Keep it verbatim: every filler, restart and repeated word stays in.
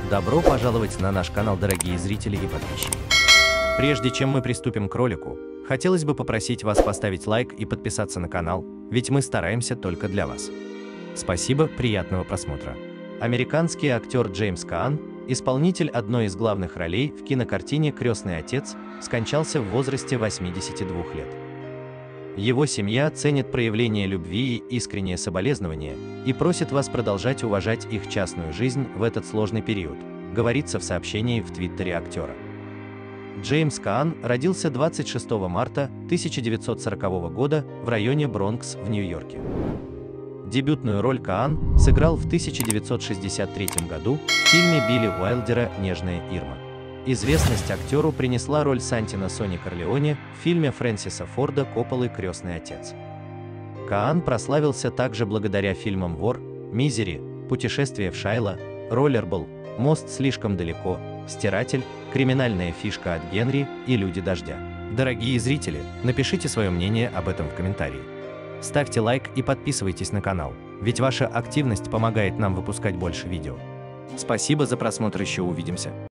Добро пожаловать на наш канал, дорогие зрители и подписчики. Прежде чем мы приступим к ролику, хотелось бы попросить вас поставить лайк и подписаться на канал, ведь мы стараемся только для вас. Спасибо, приятного просмотра. Американский актер Джеймс Каан, исполнитель одной из главных ролей в кинокартине «Крестный отец», скончался в возрасте восьмидесяти двух лет. Его семья ценит проявление любви и искреннее соболезнование и просит вас продолжать уважать их частную жизнь в этот сложный период, говорится в сообщении в твиттере актера. Джеймс Каан родился двадцать шестого марта тысяча девятьсот сорокового года в районе Бронкс в Нью-Йорке. Дебютную роль Каан сыграл в тысяча девятьсот шестьдесят третьем году в фильме Билли Уайлдера «Нежная Ирма». Известность актеру принесла роль Сантино Сони Корлеоне в фильме Фрэнсиса Форда Копполы «Крестный отец». Каан прославился также благодаря фильмам «Вор», «Мизери», «Путешествие в Шайло», «Роллерболл», «Мост слишком далеко», «Стиратель», «Криминальная фишка от Генри» и «Люди дождя». Дорогие зрители, напишите свое мнение об этом в комментарии. Ставьте лайк и подписывайтесь на канал, ведь ваша активность помогает нам выпускать больше видео. Спасибо за просмотр, еще увидимся.